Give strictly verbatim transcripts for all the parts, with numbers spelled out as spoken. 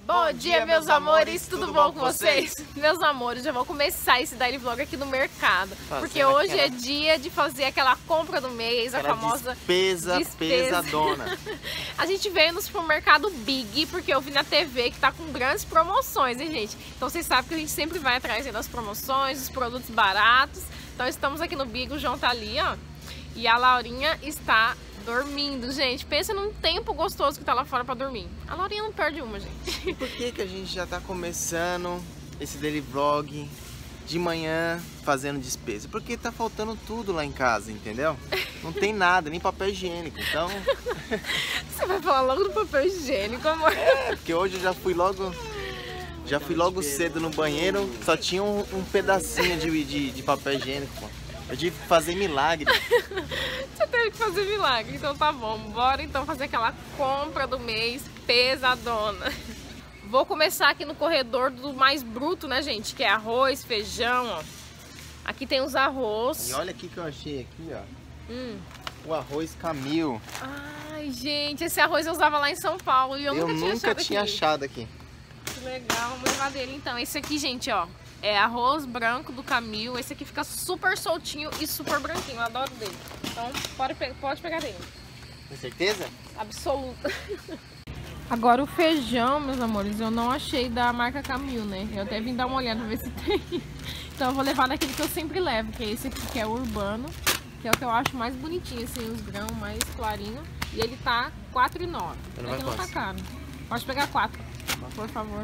Bom dia, meus amores, tudo bom com vocês? Meus amores, já vou começar esse daily vlog aqui no mercado, porque hoje é dia de fazer aquela compra do mês, a famosa despesa, despesa pesadona. A gente veio no supermercado Big, porque eu vi na T V que tá com grandes promoções, hein, gente? Então vocês sabem que a gente sempre vai atrás das promoções, dos produtos baratos. Então estamos aqui no Big, o João tá ali, ó, e a Laurinha está dormindo, gente. Pensa num tempo gostoso que tá lá fora pra dormir. A Laurinha não perde uma, gente. E por que que a gente já tá começando esse daily vlog de manhã fazendo despesa? Porque tá faltando tudo lá em casa, entendeu? Não tem nada, nem papel higiênico, então... Você vai falar logo do papel higiênico, amor? É, porque hoje eu já fui logo... Já fui logo cedo no banheiro, só tinha um, um pedacinho de, de, de papel higiênico, pô. Eu tive que fazer milagre. Você teve que fazer milagre, então tá bom. Bora então fazer aquela compra do mês pesadona. Vou começar aqui no corredor do mais bruto, né, gente? Que é arroz, feijão, ó. Aqui tem os arroz. E olha aqui que eu achei aqui, ó. Hum. O arroz Camil. Ai, gente, esse arroz eu usava lá em São Paulo e eu, eu nunca tinha nunca achado tinha aqui. achado aqui. Que legal, vamos levar dele então. Esse aqui, gente, ó, é arroz branco do Camil. Esse aqui fica super soltinho e super branquinho. Eu adoro dele. Então pode, pode pegar dele. Com certeza? Absoluta. Agora o feijão, meus amores, eu não achei da marca Camil, né? Eu até vim dar uma olhada pra ver se tem. Então eu vou levar daquele que eu sempre levo, que é esse aqui, que é o urbano. Que é o que eu acho mais bonitinho, assim, os grãos mais clarinhos. E ele tá quatro reais e nove centavos. Aqui não tá caro. Pode pegar quatro, por favor.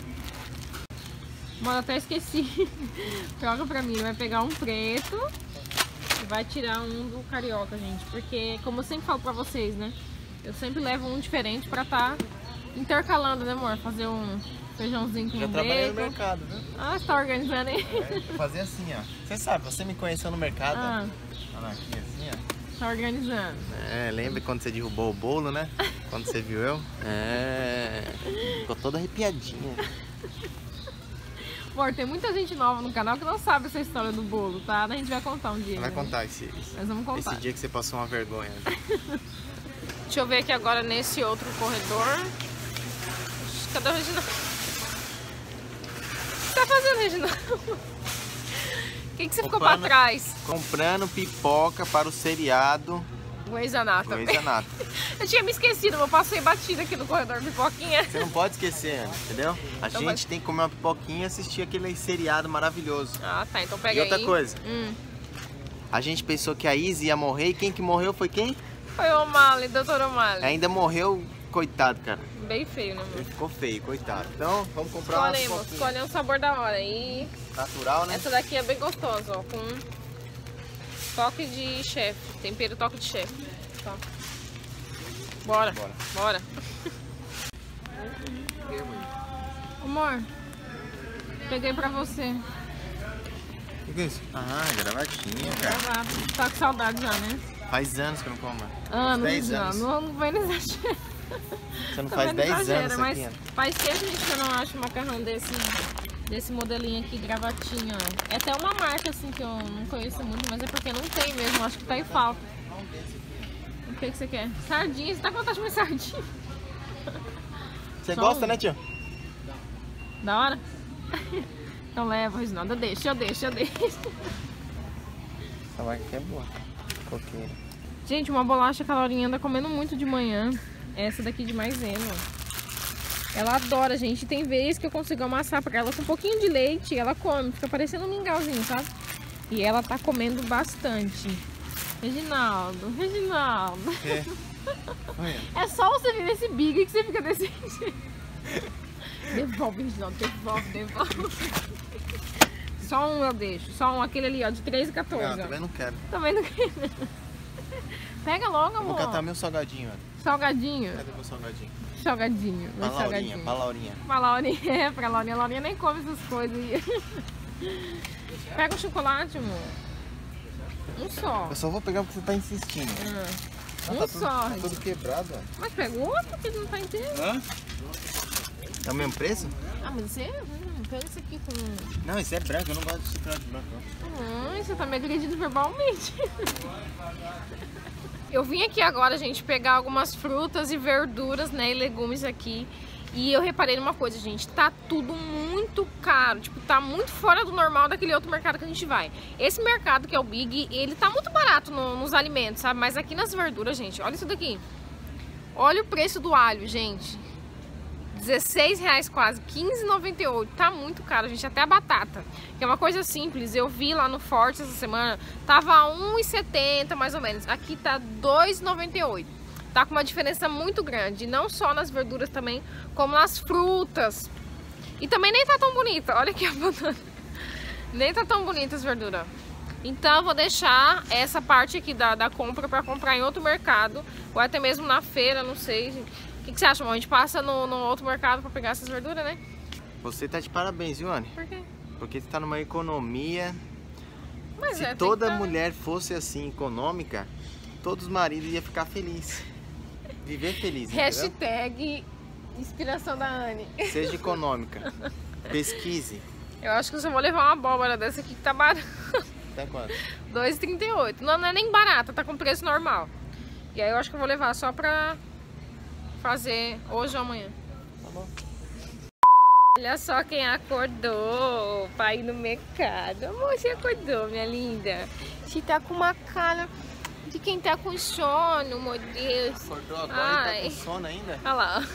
Mano, até esqueci. Joga pra mim, vai pegar um preto e vai tirar um do carioca, gente. Porque, como eu sempre falo pra vocês, né? Eu sempre levo um diferente pra tá intercalando, né, amor? Fazer um feijãozinho com Já bacon. trabalhei no mercado, viu? Ah, você tá organizando aí? É, fazer assim, ó. Você sabe, você me conheceu no mercado. Ah. Olha aqui, assim, ó. Tá organizando. É, lembra quando você derrubou o bolo, né? Quando você viu eu? É. Ficou toda arrepiadinha. Amor, tem muita gente nova no canal que não sabe essa história do bolo, tá? A gente vai contar um dia. Vai né? contar esse, esse, Nós vamos contar. esse dia que você passou uma vergonha. Deixa eu ver aqui agora nesse outro corredor. Cadê o Reginaldo? O que você tá fazendo, Reginaldo? O que, que você comprando, ficou pra trás? Comprando pipoca para o seriado Grey's Anatomy. Grey's Anatomy. Eu tinha me esquecido, eu passei batida aqui no corredor de pipoquinha. Você não pode esquecer, Ana, entendeu? A então gente vai... tem que comer uma pipoquinha e assistir aquele seriado maravilhoso. Ah, tá, então pega aí. E outra aí. coisa, hum. a gente pensou que a Izzy ia morrer e quem que morreu foi quem? Foi o O'Malley, doutor O'Malley. Ainda morreu, coitado, cara. Bem feio, né, amor? Ele ficou feio, coitado. Então, vamos comprar uma Escolhemos, escolhemos um sabor da hora. E natural, né? Essa daqui é bem gostosa, ó, com toque de chefe, tempero toque de chefe. Tá. Bora, bora. Bora. Amor, peguei pra você. O que é isso? Ah, gravatinha, cara. Gravar. Tá com saudade já, né? Faz anos que eu não como. Anos, dez já. anos. Não, não vai no exagero. Você não Tô faz dez exagero, anos mas aqui, ó. faz tempo, gente, que eu não acho macarrão desse, desse modelinho aqui, gravatinha. É até uma marca, assim, que eu não conheço muito, mas é porque não tem mesmo. Acho que tá em falta. O que que você quer? Sardinha. Você tá com vontade de comer sardinha? Você Só gosta, um. né, tio? Da hora? Então leva, Reginaldo. Eu deixo, eu deixo, eu deixo. Essa vaca aqui é boa. Coqueira. Gente, uma bolacha que a Laurinha anda comendo muito de manhã. Essa daqui de maisena. Ela adora, gente. Tem vezes que eu consigo amassar pra ela com um pouquinho de leite e ela come. Fica parecendo um mingauzinho, sabe? E ela tá comendo bastante. Reginaldo, Reginaldo. É. É só você vir nesse Big que você fica desse jeito. Devolve, Reginaldo, devolve, devolve. Só um eu deixo, só um, aquele ali, ó, de três e quatorze. Não, também não quero. Também não quero. Pega logo, amor. Vou catar meu salgadinho, olha. Salgadinho? Cadê meu salgadinho? Salgadinho. Pra Laurinha, salgadinho. pra Laurinha. Pra Laurinha, é, pra Laurinha. A Laurinha nem come essas coisas aí. Pega o chocolate, amor. Um só. Eu só vou pegar porque você tá insistindo. Ah. Ah, Um tá só. tudo, tá tudo quebrado, ó. Mas pega outro porque ele não tá inteiro. Hã? É o mesmo preço? Ah, mas você... Hum, pega isso aqui com... Não, esse é branco, eu não gosto de chocolate branco. Hum, você tá me agredindo verbalmente. Eu vim aqui agora, gente, pegar algumas frutas e verduras, né, e legumes aqui. E eu reparei numa coisa, gente, tá tudo muito caro, tipo, tá muito fora do normal daquele outro mercado que a gente vai. Esse mercado, que é o Big, ele tá muito barato no, nos alimentos, sabe? Mas aqui nas verduras, gente, olha isso daqui. Olha o preço do alho, gente. dezesseis reais quase, quinze reais e noventa e oito centavos. Tá muito caro, gente, até a batata. Que é uma coisa simples, eu vi lá no Forte essa semana, tava um real e setenta centavos mais ou menos. Aqui tá dois reais e noventa e oito centavos. Tá com uma diferença muito grande, não só nas verduras também, como nas frutas. E também nem tá tão bonita, olha aqui a banana. Nem tá tão bonita as verduras. Então eu vou deixar essa parte aqui da, da compra para comprar em outro mercado, ou até mesmo na feira, não sei. O que, que você acha, amor? A gente passa no, no outro mercado para pegar essas verduras, né? Você tá de parabéns, viu, Anny? Por quê? Porque você tá numa economia. Mas Se é, toda tá... mulher fosse assim, econômica, todos os maridos iam ficar felizes. Viver feliz, Hashtag entendeu? Inspiração da Anny. Seja econômica. Pesquise. Eu acho que eu só vou levar uma abóbora dessa aqui que tá barata. Tá quanto? dois reais e trinta e oito centavos. Não, não é nem barata, tá com preço normal. E aí eu acho que eu vou levar só pra fazer hoje ou amanhã. Tá bom. Olha só quem acordou pra ir no mercado. Amor, você acordou, minha linda. Você tá com uma cara de quem tá com sono, meu Deus. Acordou agora e tá com sono ainda? Olha lá.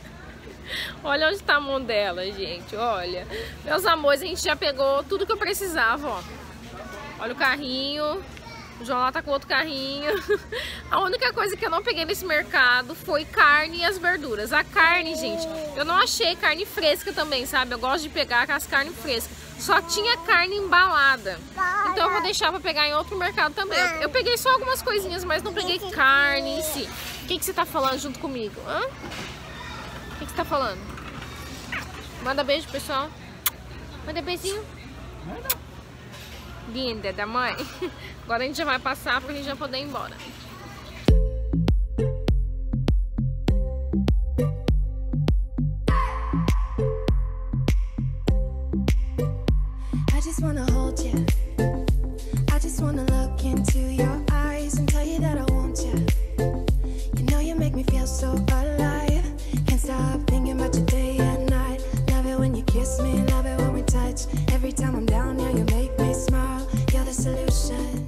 Olha onde tá a mão dela, gente. Olha. Meus amores, a gente já pegou tudo que eu precisava, ó. Olha o carrinho. O João lá tá com outro carrinho. A única coisa que eu não peguei nesse mercado foi carne e as verduras. A carne, gente, eu não achei carne fresca também, sabe? Eu gosto de pegar as carnes frescas. Só tinha carne embalada. Então eu vou deixar pra pegar em outro mercado também. Eu, eu peguei só algumas coisinhas, mas não peguei carne em si. O que, que você tá falando junto comigo? Hã? O que, que você tá falando? Manda beijo, pessoal. Manda beijinho. Linda da mãe. Agora a gente já vai passar pra gente já poder ir embora. I just wanna hold you. I just wanna look into your eyes and tell you that I want you. You know you make me feel so alive. Can't stop thinking about you day and night. Love it when you kiss me, love it when we touch. Every time I'm down here you make me smile. You're the solution.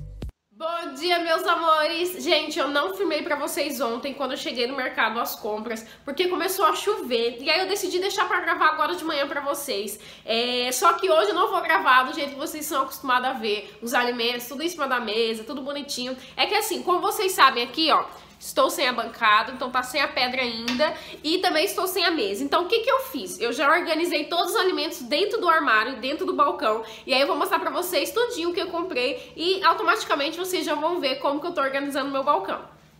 Bom dia, meus amores! Gente, eu não filmei pra vocês ontem quando eu cheguei no mercado às compras, porque começou a chover, e aí eu decidi deixar pra gravar agora de manhã pra vocês. É, só que hoje eu não vou gravar do jeito que vocês são acostumados a ver, os alimentos, tudo em cima da mesa, tudo bonitinho. É que assim, como vocês sabem aqui, ó, estou sem a bancada, então tá sem a pedra ainda, e também estou sem a mesa. Então o que que eu fiz? Eu já organizei todos os alimentos dentro do armário, dentro do balcão, e aí eu vou mostrar pra vocês tudinho o que eu comprei e automaticamente vocês já vão ver como que eu tô organizando o meu balcão.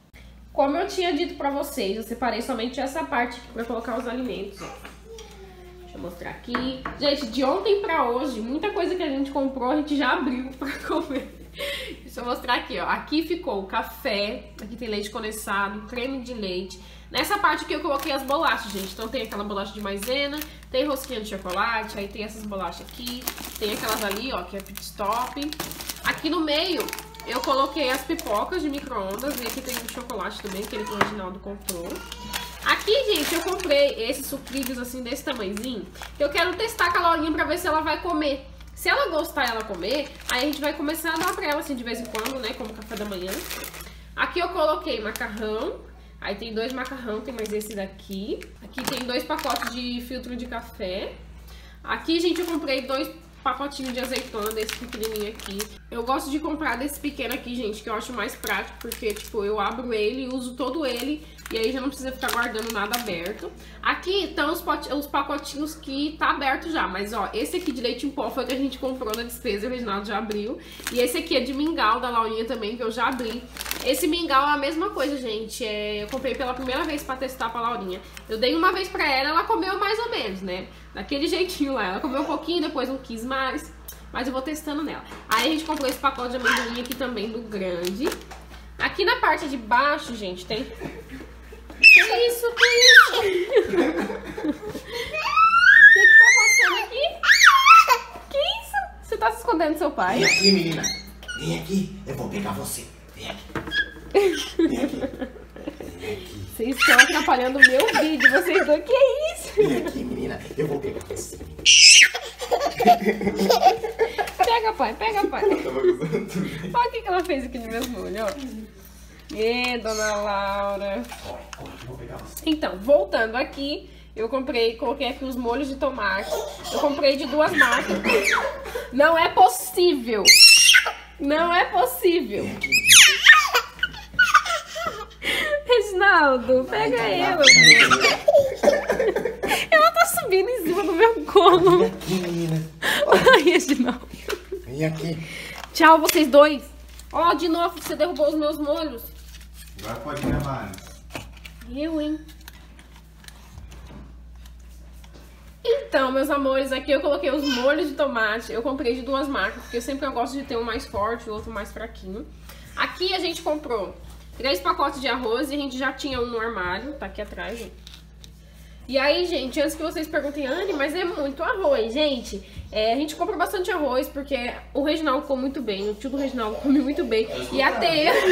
Como eu tinha dito pra vocês, eu separei somente essa parte aqui pra colocar os alimentos, ó. Deixa eu mostrar aqui. Gente, de ontem pra hoje, muita coisa que a gente comprou a gente já abriu pra comer. Deixa eu mostrar aqui, ó. Aqui ficou o café, aqui tem leite condensado, creme de leite. Nessa parte aqui eu coloquei as bolachas, gente. Então tem aquela bolacha de maisena, tem rosquinha de chocolate, aí tem essas bolachas aqui, tem aquelas ali, ó, que é pit stop. Aqui no meio eu coloquei as pipocas de micro-ondas, e aqui tem o chocolate também, aquele que o Reginaldo comprou. Aqui, gente, eu comprei esses sucrilhos assim, desse tamanhozinho, que eu quero testar com a Laurinha pra ver se ela vai comer. Se ela gostar e ela comer, aí a gente vai começar a dar pra ela assim de vez em quando, né, como café da manhã. Aqui eu coloquei macarrão, aí tem dois macarrão, tem mais esse daqui. Aqui tem dois pacotes de filtro de café. Aqui, gente, eu comprei dois pacotinhos de azeitona desse pequenininho aqui. Eu gosto de comprar desse pequeno aqui, gente, que eu acho mais prático, porque, tipo, eu abro ele e uso todo ele, e aí já não precisa ficar guardando nada aberto. Aqui estão os, pot... os pacotinhos que tá aberto já, mas, ó, esse aqui de leite em pó foi que a gente comprou na despesa, o Reginaldo já abriu. E esse aqui é de mingau, da Laurinha também, que eu já abri. Esse mingau é a mesma coisa, gente, é... eu comprei pela primeira vez pra testar pra Laurinha. Eu dei uma vez pra ela, ela comeu mais ou menos, né, daquele jeitinho lá. Ela comeu um pouquinho, depois não quis mais, mas eu vou testando nela. Aí a gente comprou esse pacote de amendoim aqui também, do grande. Aqui na parte de baixo, gente, tem... Que isso, que isso? O que que tá acontecendo aqui? Que isso? Você tá se escondendo do seu pai? Vem aqui, menina. Vem aqui. Eu vou pegar você. Vem aqui. Vem aqui. Vem aqui. Vocês estão atrapalhando o meu vídeo. Vocês dois, que Vem aqui, menina. Eu vou pegar você. Pega, pai, pega, pai. Olha o que ela fez aqui no meu molho, ó. E dona Laura. Então, voltando aqui, eu comprei, coloquei aqui os molhos de tomate. Eu comprei de duas marcas. Não é possível. Não é possível. Reginaldo, pega ela. Ela tá subindo em cima do meu colo. Vem aqui, menina. Ai, Reginaldo. Vem aqui. Tchau, vocês dois. Ó, de novo, você derrubou os meus molhos. Agora pode gravar. Eu, hein? Então, meus amores, aqui eu coloquei os molhos de tomate. Eu comprei de duas marcas, porque sempre eu gosto de ter um mais forte e o outro mais fraquinho. Aqui a gente comprou três pacotes de arroz e a gente já tinha um no armário. Tá aqui atrás, ó. E aí, gente, antes que vocês perguntem, Anne, mas é muito arroz, gente. É, a gente compra bastante arroz, porque o Reginaldo come muito bem, o tio do Reginaldo come muito bem. E até eu...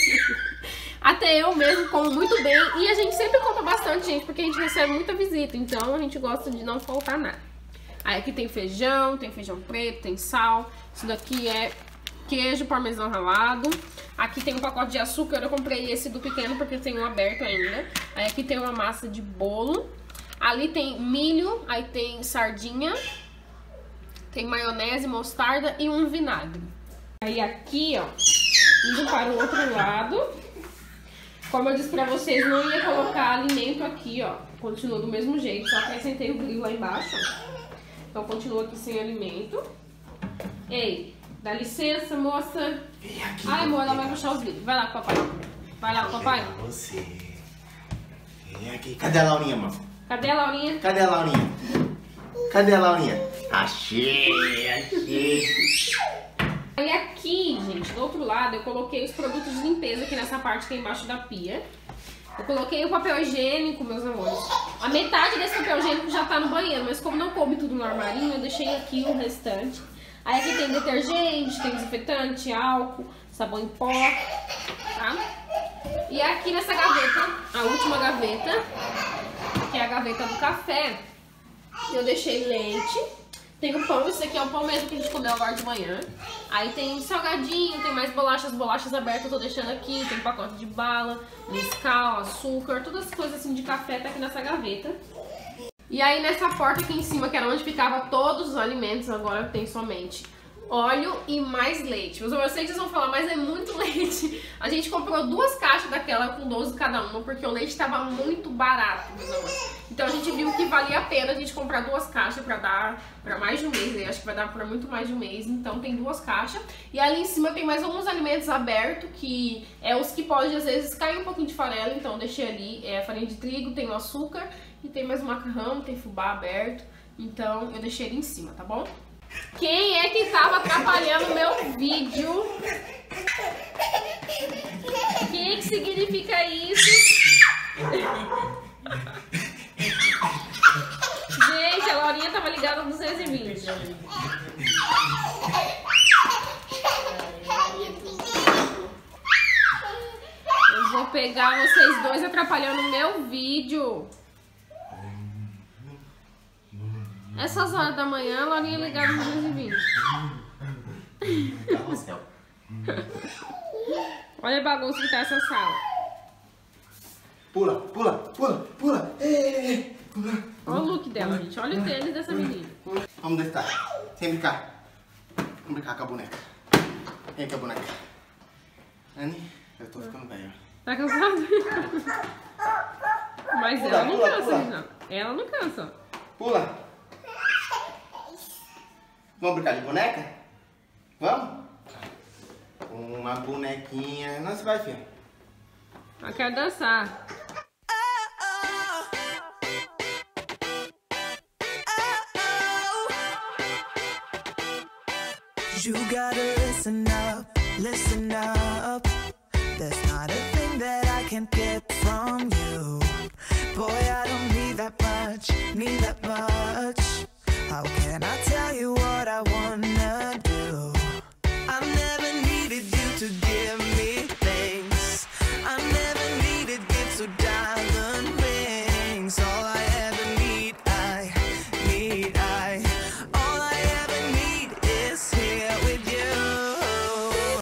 Até eu mesmo como muito bem. E a gente sempre compra bastante, gente, porque a gente recebe muita visita. Então a gente gosta de não faltar nada. Aí aqui tem feijão, tem feijão preto, tem sal. Isso daqui é queijo parmesão ralado. Aqui tem um pacote de açúcar. Eu comprei esse do pequeno porque tem um aberto ainda. Aí aqui tem uma massa de bolo. Ali tem milho, aí tem sardinha. Tem maionese, mostarda e um vinagre. Aí aqui, ó, indo para o outro lado... Como eu disse pra vocês, não ia colocar alimento aqui, ó. Continua do mesmo jeito, só acrescentei o grilo lá embaixo, ó. Então continua aqui sem alimento. Ei, dá licença, moça. Vem aqui. Ai, amor, ela vai puxar os vídeos. Vai lá, papai. Vai lá, papai. Você. Vem aqui. Cadê a Laurinha, mano? Cadê a Laurinha? Cadê a Laurinha? Cadê a Laurinha? Achei, achei. Aí aqui, gente, do outro lado, eu coloquei os produtos de limpeza aqui nessa parte que é embaixo da pia. Eu coloquei o papel higiênico, meus amores. A metade desse papel higiênico já tá no banheiro, mas como não coube tudo no armarinho, eu deixei aqui o restante. Aí aqui tem detergente, tem desinfetante, álcool, sabão em pó, tá? E aqui nessa gaveta, a última gaveta, que é a gaveta do café, eu deixei leite. Tem o pão, esse aqui é o pão mesmo que a gente comeu agora de manhã. Aí tem salgadinho, tem mais bolachas, bolachas abertas eu tô deixando aqui. Tem pacote de bala, Nescau, açúcar, todas as coisas assim de café tá aqui nessa gaveta. E aí nessa porta aqui em cima, que era onde ficava todos os alimentos, agora tem somente óleo e mais leite. Meus amigos, eu sei que vocês vão falar, mas é muito leite. A gente comprou duas caixas daquela com doze cada uma, porque o leite estava muito barato, meus amigos. Então a gente viu que valia a pena a gente comprar duas caixas pra dar pra mais de um mês. Eu acho que vai dar pra muito mais de um mês, então tem duas caixas. E ali em cima tem mais alguns alimentos abertos, que é os que podem às vezes cair um pouquinho de farelo, então eu deixei ali. É farinha de trigo, tem o açúcar e tem mais o macarrão, tem fubá aberto. Então eu deixei ele em cima, tá bom? Quem é que tava atrapalhando o meu vídeo? O que que significa isso? Gente, a Laurinha tava ligada no duzentos e vinte. Eu vou pegar vocês dois atrapalhando o meu vídeo. Essas horas da manhã, a Laurinha ligada no duzentos e vinte. Carrossel. Olha a bagunça que tá essa sala. Pula, pula, pula, pula. Ei, pula. Olha o look dela, gente. Olha o tênis dessa menina. Vamos deitar. Sem brincar. Vamos brincar com a boneca. Vem com a boneca. Anne, eu tô ficando velho. Tá cansado? Mas Pula, ela não pula, cansa, pula. não. Ela não cansa. Pula. Vamos brincar de boneca? Vamos? Uma bonequinha. Não, você vai, filha. Eu quero dançar. You gotta listen up, listen up. There's not a thing that I can't get from you. Boy, I don't need that much, need that much. How can I tell?